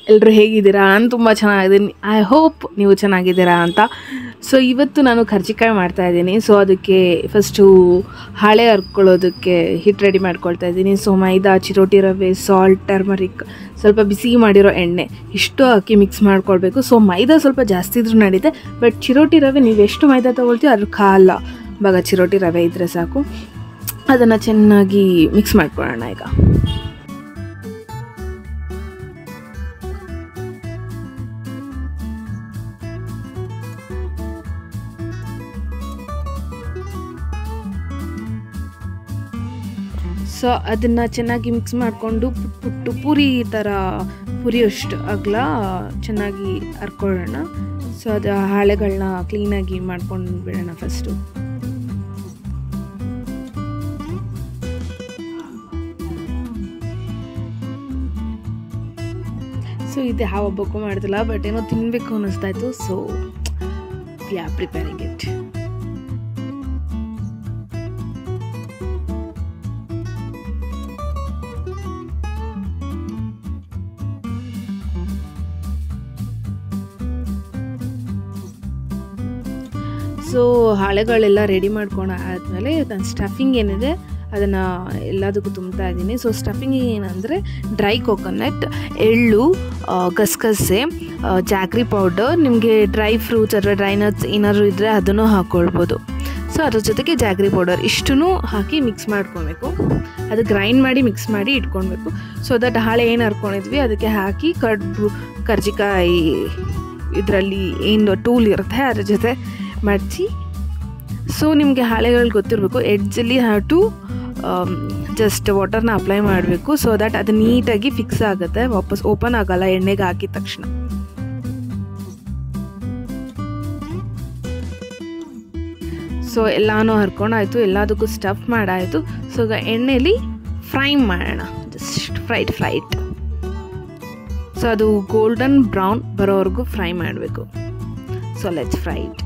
ಎಲ್ಲರೂ ಹೇಗಿದ್ದೀರಾ? ನಾನು ತುಂಬ ಚೆನ್ನಾಗಿದ್ದೀನಿ. ಐ ಹೋಪ್ ನೀವು ಚೆನ್ನಾಗಿದ್ದೀರಾ ಅಂತ. ಸೊ ಇವತ್ತು ನಾನು ಕರ್ಜಿಕಾಯಿ ಮಾಡ್ತಾಯಿದ್ದೀನಿ. ಸೊ ಅದಕ್ಕೆ ಫಸ್ಟು ಹಾಳೆ ಹರ್ಕೊಳ್ಳೋದಕ್ಕೆ ಹಿಟ್ಟು ರೆಡಿ ಮಾಡ್ಕೊಳ್ತಾ ಇದ್ದೀನಿ. ಸೊ ಮೈದಾ, ಚಿರೋಟಿ ರವೆ, ಸಾಲ್ಟ್, ಟರ್ಮರಿಕ್, ಸ್ವಲ್ಪ ಬಿಸಿ ಮಾಡಿರೋ ಎಣ್ಣೆ ಇಷ್ಟು ಹಾಕಿ ಮಿಕ್ಸ್ ಮಾಡ್ಕೊಳ್ಬೇಕು. ಸೊ ಮೈದಾ ಸ್ವಲ್ಪ ಜಾಸ್ತಿ ಇದ್ರೂ ನಡೀತೆ, ಬಟ್ ಚಿರೋಟಿ ರವೆ ನೀವು ಎಷ್ಟು ಮೈದಾ ತೊಗೊಳ್ತೀವಿ ಅದ್ರ ಕಾಲ ಭಾಗ ಚಿರೋಟಿ ರವೆ ಇದ್ದರೆ ಸಾಕು. ಅದನ್ನು ಚೆನ್ನಾಗಿ ಮಿಕ್ಸ್ ಮಾಡ್ಕೊಳ್ಳೋಣ ಈಗ. ಸೊ ಅದನ್ನು ಚೆನ್ನಾಗಿ ಮಿಕ್ಸ್ ಮಾಡಿಕೊಂಡು ಪುಟ್ಟು ಪೂರಿ ಥರ ಪುರಿಯಷ್ಟು ಅಗಲ ಚೆನ್ನಾಗಿ ಹರ್ಕೊಳ್ಳೋಣ. ಸೊ ಅದು ಹಾಳೆಗಳನ್ನ ಕ್ಲೀನಾಗಿ ಮಾಡ್ಕೊಂಡು ಬಿಡೋಣ ಫಸ್ಟು. ಸೊ ಇದು ಯಾವ ಹಬ್ಬಕ್ಕೂ ಮಾಡ್ತಿಲ್ಲ, ಬಟ್ ಏನೋ ತಿನ್ನಬೇಕು ಅನ್ನಿಸ್ತಾ ಇತ್ತು. So we are preparing it. So ಹಾಳೆಗಳೆಲ್ಲ ರೆಡಿ ಮಾಡ್ಕೊಂಡು ಆದಮೇಲೆ ನಾನು ಸ್ಟಫಿಂಗ್ ಏನಿದೆ ಅದನ್ನು ಎಲ್ಲದಕ್ಕೂ ತುಂಬ್ತಾ ಇದ್ದೀನಿ. ಸೊ ಸ್ಟಫಿಂಗ್ ಏನಂದರೆ ಡ್ರೈ ಕೋಕೋನಟ್, ಎಳ್ಳು, ಗಸಗಸೆ, ಜಾಗ್ರಿ ಪೌಡರ್, ನಿಮಗೆ ಡ್ರೈ ಫ್ರೂಟ್ಸ್ ಅಥವಾ ಡ್ರೈ ನಟ್ಸ್ ಏನಾದರೂ ಇದ್ದರೆ ಅದನ್ನು ಹಾಕ್ಕೊಳ್ಬೋದು. ಸೊ ಅದ್ರ ಜೊತೆಗೆ ಜಾಗ್ರಿ ಪೌಡರ್ ಇಷ್ಟೂ ಹಾಕಿ ಮಿಕ್ಸ್ ಮಾಡ್ಕೊಬೇಕು. ಅದು ಗ್ರೈಂಡ್ ಮಾಡಿ ಮಿಕ್ಸ್ ಮಾಡಿ ಇಟ್ಕೊಳ್ಬೇಕು. ಸೊ ದಟ್ ಹಾಳೆ ಏನು ಹರ್ಕೊಂಡಿದ್ವಿ ಅದಕ್ಕೆ ಹಾಕಿ ಕರ್ಜಿಕಾಯಿ ಇದರಲ್ಲಿ ಏನು ಟೂಲ್ ಇರುತ್ತೆ ಅದ್ರ ಜೊತೆ ಮಡಚಿ. ಸೊ ನಿಮಗೆ ಹಾಳೆಗಳು ಗೊತ್ತಿರಬೇಕು, ಎಡ್ಜಲ್ಲಿ ಟು ಜಸ್ಟ್ ವಾಟರ್ನ ಅಪ್ಲೈ ಮಾಡಬೇಕು. ಸೊ ದಟ್ ಅದು ನೀಟಾಗಿ ಫಿಕ್ಸ್ ಆಗುತ್ತೆ, ವಾಪಸ್ ಓಪನ್ ಆಗೋಲ್ಲ ಎಣ್ಣೆಗೆ ಹಾಕಿದ ತಕ್ಷಣ. ಸೊ ಎಲ್ಲನೂ ಹರ್ಕೊಂಡಾಯಿತು, ಎಲ್ಲದಕ್ಕೂ ಸ್ಟಫ್ ಮಾಡಾಯಿತು. ಸೊ ಈಗ ಎಣ್ಣೆಲಿ ಫ್ರೈ ಮಾಡೋಣ, ಜಸ್ಟ್ ಫ್ರೈಟ್. ಸೊ ಅದು ಗೋಲ್ಡನ್ ಬ್ರೌನ್ ಬರೋವರೆಗೂ ಫ್ರೈ ಮಾಡಬೇಕು. So let's fry it.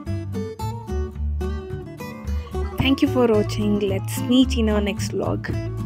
Thank you for watching. Let's meet in our next vlog.